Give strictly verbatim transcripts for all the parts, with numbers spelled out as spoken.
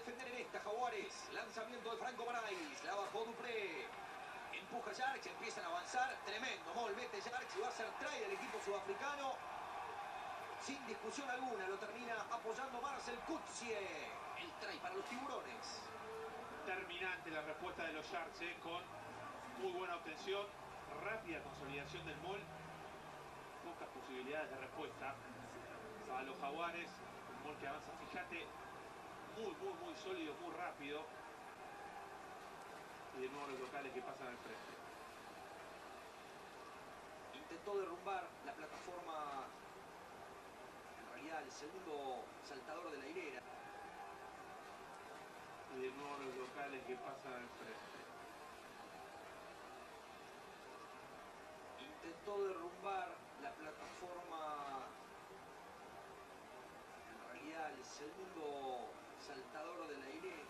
defender en esta, Jaguares. Lanzamiento de Franco Marais. La bajó Dupré. Empuja Yarch, empiezan a avanzar. Tremendo gol, mete Yarch y va a ser try del equipo sudafricano. Sin discusión alguna, lo termina apoyando Marcel Coetzee. El try para los tiburones. Terminante la respuesta de los Sharks, eh, con muy buena obtención, rápida consolidación del mol, pocas posibilidades de respuesta a los Jaguares. Un mol que avanza, fíjate, muy, muy, muy sólido, muy rápido. Y de nuevo los locales que pasan al frente. Intentó derrumbar la plataforma, en realidad el segundo saltador de la hilera. Y de nuevo los locales que pasan al frente. Intentó derrumbar la plataforma, en realidad el segundo saltador de la hilera.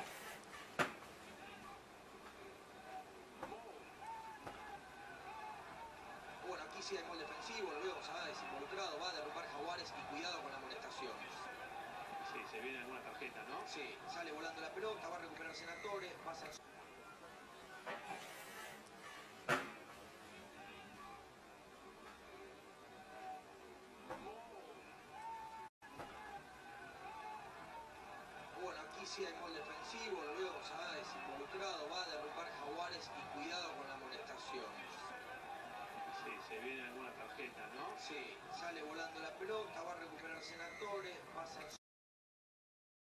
Bueno, aquí sí hay gol defensivo, lo veo, se va desinvolucrado, va a derrumbar Jaguares y cuidado con las amonestaciones. Sí, se viene alguna tarjeta, ¿no? Sí, sale volando la pelota, va a recuperar Senatore, va a ser... Bueno, aquí sí hay gol defensivo, lo veo.